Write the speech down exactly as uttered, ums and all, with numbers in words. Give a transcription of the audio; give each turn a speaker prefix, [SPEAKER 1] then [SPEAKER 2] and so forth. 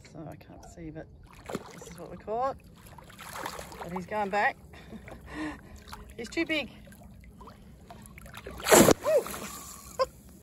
[SPEAKER 1] so I can't see, but this is what we caught. But he's going back. He's too big.